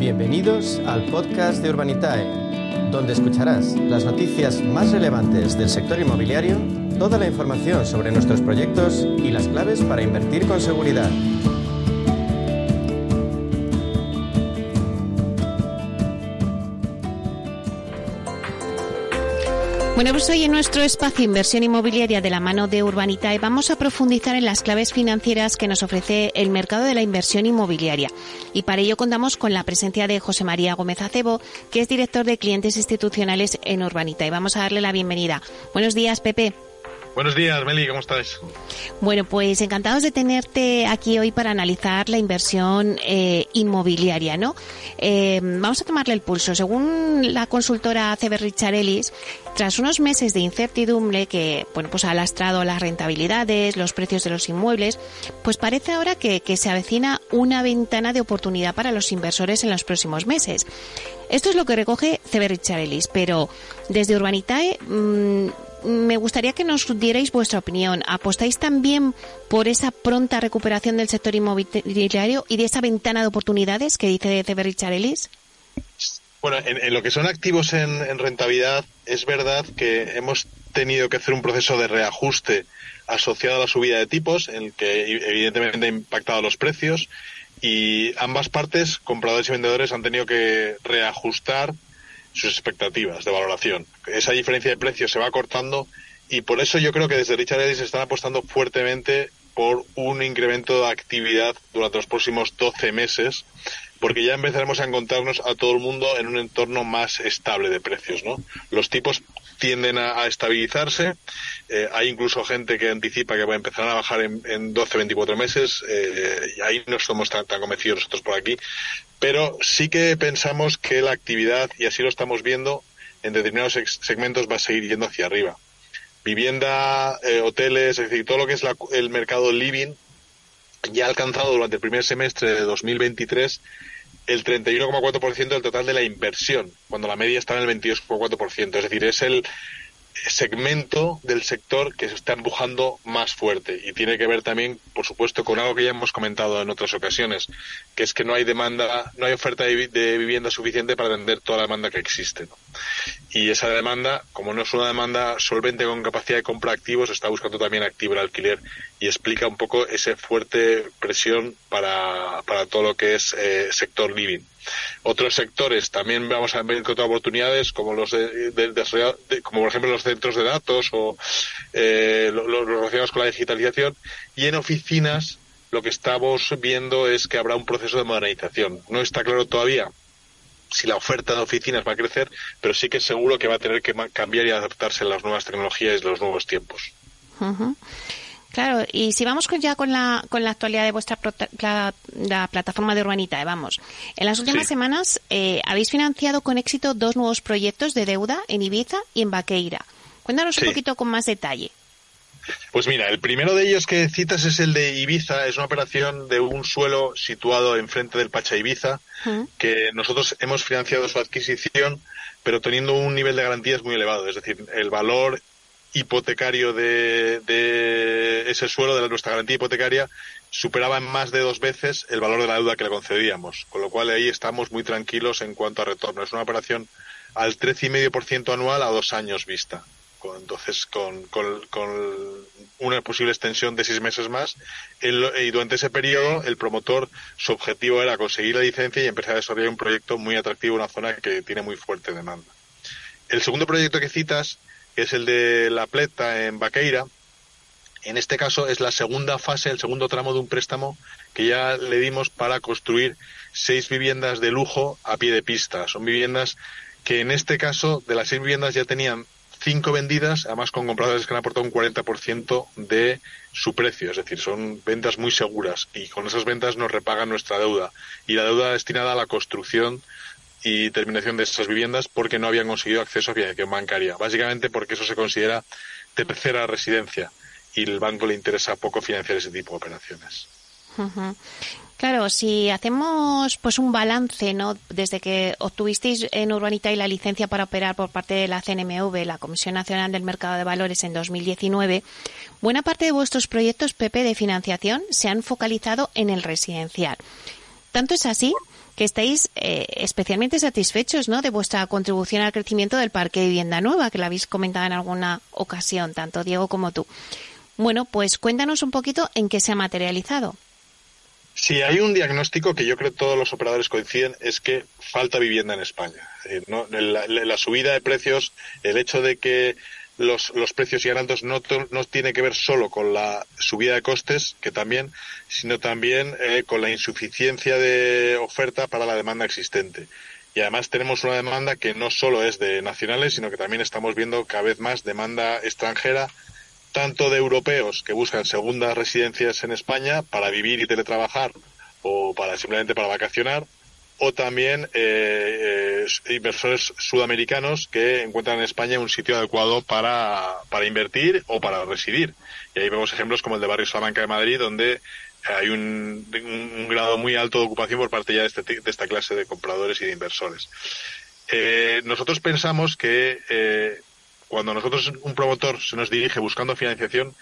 Bienvenidos al podcast de Urbanitae, donde escucharás las noticias más relevantes del sector inmobiliario, toda la información sobre nuestros proyectos y las claves para invertir con seguridad. Bueno, pues hoy en nuestro espacio Inversión Inmobiliaria de la mano de Urbanitae vamos a profundizar en las claves financieras que nos ofrece el mercado de la inversión inmobiliaria. Y para ello contamos con la presencia de José María Gómez Acebo, que es director de clientes institucionales en Urbanitae. Vamos a darle la bienvenida. Buenos días, Pepe. Buenos días, Meli, ¿cómo estáis? Bueno, pues encantados de tenerte aquí hoy para analizar la inversión inmobiliaria, ¿no? Vamos a tomarle el pulso. Según la consultora ACB Richard Ellis, tras unos meses de incertidumbre que, bueno, pues ha lastrado las rentabilidades, los precios de los inmuebles, pues parece ahora que se avecina una ventana de oportunidad para los inversores en los próximos meses. Esto es lo que recoge ACB Richard Ellis, pero desde Urbanitae me gustaría que nos dierais vuestra opinión. ¿Apostáis también por esa pronta recuperación del sector inmobiliario y de esa ventana de oportunidades que dice ACB Richard Ellis? Bueno, en lo que son activos en rentabilidad, es verdad que hemos tenido que hacer un proceso de reajuste asociado a la subida de tipos, en el que evidentemente ha impactado los precios, y ambas partes, compradores y vendedores, han tenido que reajustar sus expectativas de valoración. Esa diferencia de precios se va acortando y por eso yo creo que desde Richard Ellis están apostando fuertemente por un incremento de actividad durante los próximos 12 meses, porque ya empezaremos a encontrarnos a todo el mundo en un entorno más estable de precios, ¿no? Los tipos tienden a estabilizarse, hay incluso gente que anticipa que va a empezar a bajar en 12, 24 meses, y ahí no somos tan convencidos nosotros por aquí, pero sí que pensamos que la actividad, y así lo estamos viendo, en determinados segmentos va a seguir yendo hacia arriba. Vivienda, hoteles, es decir, todo lo que es el mercado living, ya ha alcanzado durante el primer semestre de 2023 el 31,4% del total de la inversión, cuando la media está en el 22,4%. Es decir, es el segmento del sector que se está empujando más fuerte y tiene que ver también, por supuesto, con algo que ya hemos comentado en otras ocasiones, que es que no hay demanda, no hay oferta de vivienda suficiente para atender toda la demanda que existe, ¿no? Y esa demanda, como no es una demanda solvente con capacidad de compra activos, está buscando también activo el alquiler y explica un poco esa fuerte presión para todo lo que es sector living. Otros sectores también vamos a ver encontrar oportunidades como los como por ejemplo los centros de datos o los relacionados con la digitalización, y en oficinas lo que estamos viendo es que habrá un proceso de modernización. No está claro todavía si la oferta de oficinas va a crecer, pero sí que es seguro que va a tener que cambiar y adaptarse a las nuevas tecnologías y los nuevos tiempos. Uh-huh. Claro, y si vamos ya con la actualidad de vuestra la plataforma de Urbanitae, vamos. En las últimas semanas habéis financiado con éxito 2 nuevos proyectos de deuda en Ibiza y en Baqueira. Cuéntanos un poquito con más detalle. Pues mira, el primero de ellos que citas es el de Ibiza. Es una operación de un suelo situado enfrente del Pacha Ibiza, que nosotros hemos financiado su adquisición, pero teniendo un nivel de garantías muy elevado. Es decir, el valor hipotecario de ese suelo, de nuestra garantía hipotecaria, superaba en más de 2 veces el valor de la deuda que le concedíamos, con lo cual ahí estamos muy tranquilos en cuanto a retorno. Es una operación al 13,5% anual a 2 años vista. Entonces, con una posible extensión de 6 meses más, y durante ese periodo el promotor, su objetivo era conseguir la licencia y empezar a desarrollar un proyecto muy atractivo en una zona que tiene muy fuerte demanda. El segundo proyecto que citas, que es el de La Pleta en Baqueira, en este caso es la segunda fase, el segundo tramo de un préstamo que ya le dimos para construir 6 viviendas de lujo a pie de pista. Son viviendas que en este caso, de las 6 viviendas ya tenían 5 vendidas, además con compradores que han aportado un 40% de su precio, es decir, son ventas muy seguras y con esas ventas nos repagan nuestra deuda, y la deuda destinada a la construcción y terminación de esas viviendas porque no habían conseguido acceso a financiación bancaria, básicamente porque eso se considera tercera residencia y el banco le interesa poco financiar ese tipo de operaciones. Uh-huh. Claro, si hacemos pues un balance, ¿no?, desde que obtuvisteis en Urbanitae la licencia para operar por parte de la CNMV, la Comisión Nacional del Mercado de Valores, en 2019, buena parte de vuestros proyectos, Pepe, de financiación se han focalizado en el residencial. Tanto es así que estáis especialmente satisfechos, ¿no?, de vuestra contribución al crecimiento del parque de vivienda nueva, que la habéis comentado en alguna ocasión, tanto Diego como tú. Bueno, pues cuéntanos un poquito en qué se ha materializado. Sí, hay un diagnóstico que yo creo que todos los operadores coinciden, es que falta vivienda en España. ¿No? La subida de precios, el hecho de que los precios sigan altos no tiene que ver solo con la subida de costes, que también, sino también con la insuficiencia de oferta para la demanda existente. Y además tenemos una demanda que no solo es de nacionales, sino que también estamos viendo cada vez más demanda extranjera, tanto de europeos que buscan segundas residencias en España para vivir y teletrabajar o simplemente para vacacionar, o también inversores sudamericanos que encuentran en España un sitio adecuado para invertir o para residir. Y ahí vemos ejemplos como el de Barrio Salamanca de Madrid, donde hay un grado muy alto de ocupación por parte ya de esta clase de compradores y de inversores. Nosotros pensamos que cuando un promotor se nos dirige buscando financiación,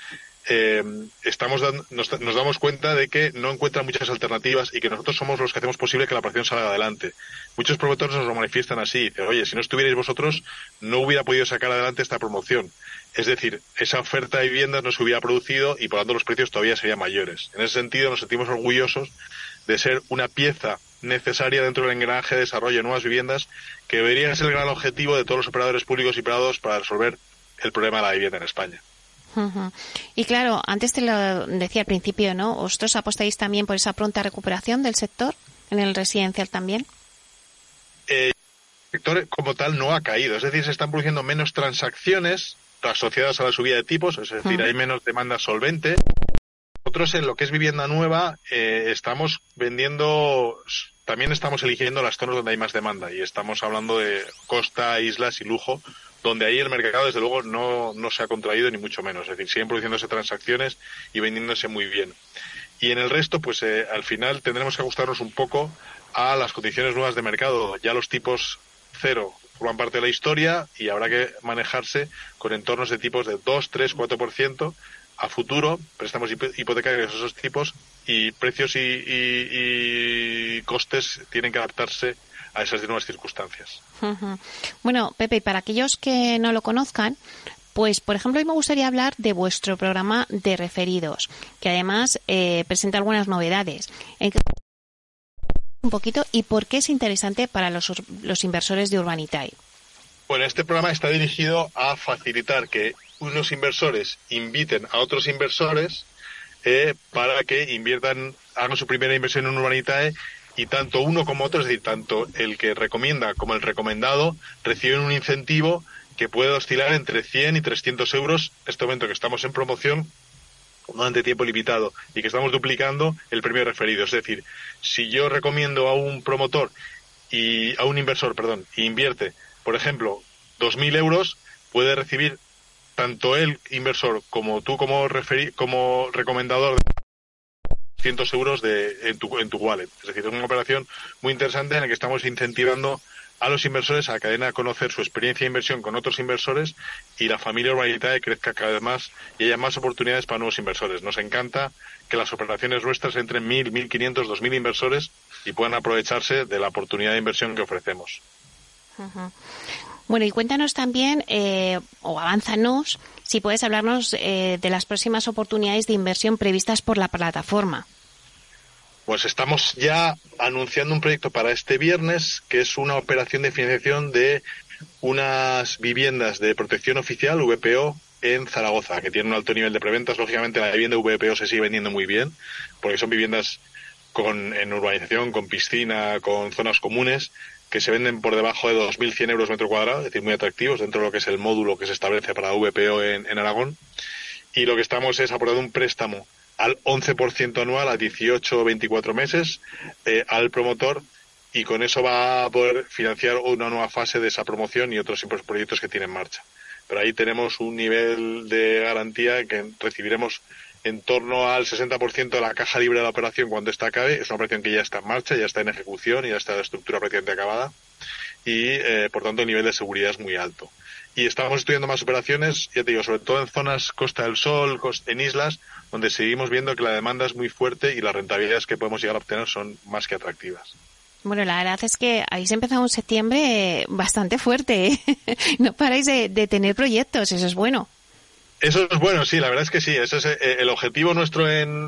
nos damos cuenta de que no encuentra muchas alternativas y que nosotros somos los que hacemos posible que la operación salga adelante. Muchos promotores nos lo manifiestan así: dicen, oye, si no estuvierais vosotros, no hubiera podido sacar adelante esta promoción. Es decir, esa oferta de viviendas no se hubiera producido y por lo tanto los precios todavía serían mayores. En ese sentido nos sentimos orgullosos de ser una pieza necesaria dentro del engranaje de desarrollo de nuevas viviendas, que debería ser el gran objetivo de todos los operadores públicos y privados para resolver el problema de la vivienda en España. Uh-huh. Y claro, antes te lo decía al principio, ¿no? ¿Vosotros apostáis también por esa pronta recuperación del sector, en el residencial también? El sector como tal no ha caído, es decir, se están produciendo menos transacciones asociadas a la subida de tipos, es decir, hay menos demanda solvente. Nosotros en lo que es vivienda nueva estamos vendiendo, también estamos eligiendo las zonas donde hay más demanda y estamos hablando de costa, islas y lujo, donde ahí el mercado desde luego no se ha contraído ni mucho menos, es decir, siguen produciéndose transacciones y vendiéndose muy bien. Y en el resto, pues al final tendremos que ajustarnos un poco a las condiciones nuevas de mercado. Ya los tipos cero forman parte de la historia y habrá que manejarse con entornos de tipos de 2, 3, 4% a futuro, préstamos hipotecarios a esos tipos, y precios y costes tienen que adaptarse a esas nuevas circunstancias. Uh-huh. Bueno, Pepe, y para aquellos que no lo conozcan, pues, por ejemplo, hoy me gustaría hablar de vuestro programa de referidos, que además presenta algunas novedades. Un poquito, ¿y por qué es interesante para los inversores de Urbanitae? Bueno, este programa está dirigido a facilitar que unos inversores inviten a otros inversores para que hagan su primera inversión en Urbanitae, y tanto uno como otro, es decir, tanto el que recomienda como el recomendado, reciben un incentivo que puede oscilar entre 100 y 300 euros en este momento que estamos en promoción durante tiempo limitado y que estamos duplicando el premio referido. Es decir, si yo recomiendo a un promotor y a un inversor, y invierte, por ejemplo, 2.000 euros, puede recibir tanto el inversor como tú como recomendador de 100 euros en tu wallet. Es decir, es una operación muy interesante en la que estamos incentivando a los inversores a que den a conocer su experiencia de inversión con otros inversores y la familia Urbanitae crezca cada vez más y haya más oportunidades para nuevos inversores. Nos encanta que las operaciones nuestras entren 1.000, 1.500, 2.000 inversores y puedan aprovecharse de la oportunidad de inversión que ofrecemos. Uh-huh. Bueno, y cuéntanos también, o avánzanos, si puedes hablarnos de las próximas oportunidades de inversión previstas por la plataforma. Pues estamos ya anunciando un proyecto para este viernes, que es una operación de financiación de unas viviendas de protección oficial, VPO, en Zaragoza, que tiene un alto nivel de preventas. Lógicamente la vivienda VPO se sigue vendiendo muy bien, porque son viviendas en urbanización, con piscina, con zonas comunes, que se venden por debajo de 2.100 euros metro cuadrado, es decir, muy atractivos dentro de lo que es el módulo que se establece para VPO en Aragón. Y lo que estamos es aportando un préstamo al 11% anual a 18 o 24 meses al promotor, y con eso va a poder financiar una nueva fase de esa promoción y otros proyectos que tiene en marcha. Pero ahí tenemos un nivel de garantía que recibiremos en torno al 60% de la caja libre de la operación cuando esta acabe. Es una operación que ya está en marcha, ya está en ejecución y ya está la estructura prácticamente acabada, y por tanto el nivel de seguridad es muy alto. Y estamos estudiando más operaciones, ya te digo, sobre todo en zonas Costa del Sol, en islas, donde seguimos viendo que la demanda es muy fuerte y las rentabilidades que podemos llegar a obtener son más que atractivas. Bueno, la verdad es que habéis empezado un septiembre bastante fuerte, ¿eh? No paráis de tener proyectos, eso es bueno. Eso es bueno, sí, la verdad es que sí. Ese es el objetivo nuestro en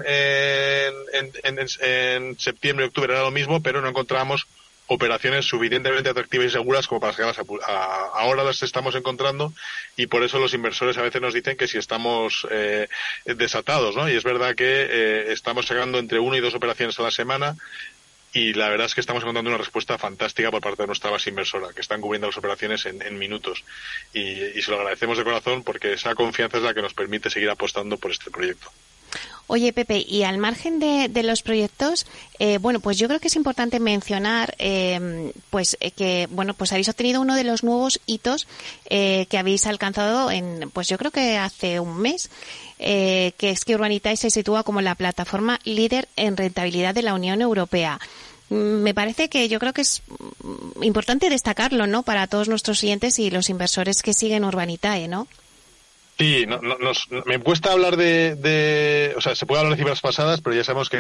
septiembre, octubre era lo mismo, pero no encontramos operaciones suficientemente atractivas y seguras como para sacarlas ahora las estamos encontrando, y por eso los inversores a veces nos dicen que si estamos desatados, ¿no? Y es verdad que estamos sacando entre 1 y 2 operaciones a la semana, y la verdad es que estamos encontrando una respuesta fantástica por parte de nuestra base inversora, que están cubriendo las operaciones en minutos. Y se lo agradecemos de corazón, porque esa confianza es la que nos permite seguir apostando por este proyecto. Oye, Pepe, y al margen de los proyectos, bueno, pues yo creo que es importante mencionar que, bueno, pues habéis obtenido uno de los nuevos hitos que habéis alcanzado pues yo creo que hace un mes, que es que Urbanitae se sitúa como la plataforma líder en rentabilidad de la Unión Europea. Me parece que yo creo que es importante destacarlo, ¿no?, para todos nuestros clientes y los inversores que siguen Urbanitae, ¿no? Sí, me cuesta hablar o sea, se puede hablar de cifras pasadas, pero ya sabemos que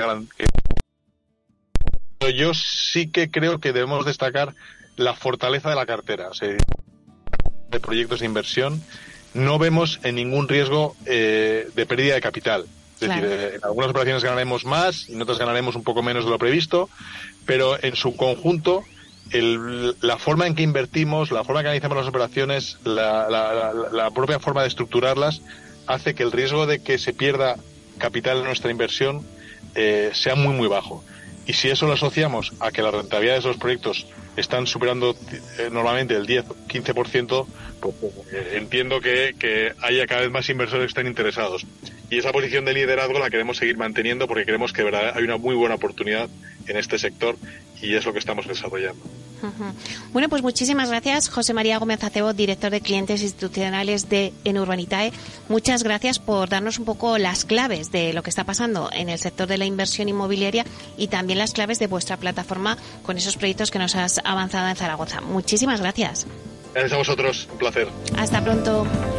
yo sí que creo que debemos destacar la fortaleza de la cartera. O sea, de proyectos de inversión no vemos en ningún riesgo de pérdida de capital. Es decir, en algunas operaciones ganaremos más y en otras ganaremos un poco menos de lo previsto, pero en su conjunto la forma en que invertimos, la forma en que analizamos las operaciones, la propia forma de estructurarlas hace que el riesgo de que se pierda capital en nuestra inversión sea muy muy bajo. Y si eso lo asociamos a que las rentabilidades de los proyectos están superando normalmente el 10-15%, pues entiendo que haya cada vez más inversores que estén interesados. Y esa posición de liderazgo la queremos seguir manteniendo, porque creemos que de verdad hay una muy buena oportunidad en este sector, y es lo que estamos desarrollando. Bueno, pues muchísimas gracias, José María Gómez Acebo, director de clientes institucionales en Urbanitae. Muchas gracias por darnos un poco las claves de lo que está pasando en el sector de la inversión inmobiliaria, y también las claves de vuestra plataforma con esos proyectos que nos has avanzado en Zaragoza. Muchísimas gracias. Gracias a vosotros, un placer. Hasta pronto.